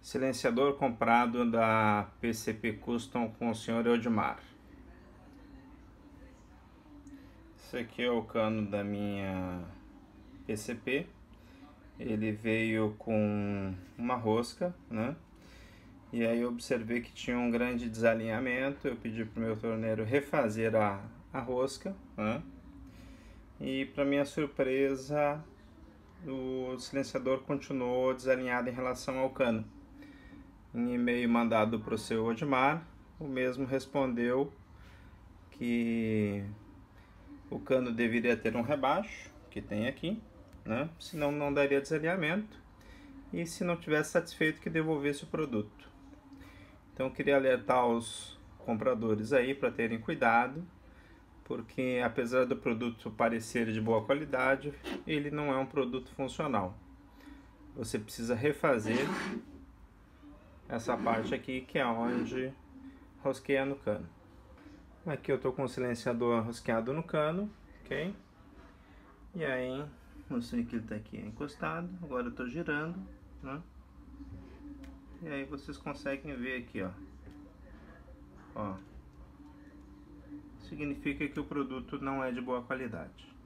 Silenciador comprado da PCP Custom com o senhor Eudimar. Esse aqui é o cano da minha PCP. Ele veio com uma rosca, né? E aí eu observei que tinha um grande desalinhamento. Eu pedi para o meu torneiro refazer a rosca, né? E para minha surpresa, o silenciador continuou desalinhado em relação ao cano. Em e-mail mandado para o seu Eudimar, o mesmo respondeu que o cano deveria ter um rebaixo, que tem aqui, né? Senão não daria desalinhamento, e se não tivesse satisfeito que devolvesse o produto. Então eu queria alertar os compradores aí para terem cuidado, porque apesar do produto parecer de boa qualidade, ele não é um produto funcional. Você precisa refazer essa parte aqui, que é onde rosqueia no cano. Aqui eu estou com o silenciador rosqueado no cano, ok? E aí, mostrei que ele está aqui encostado, agora eu estou girando, né? E aí vocês conseguem ver aqui, ó. Significa que o produto não é de boa qualidade.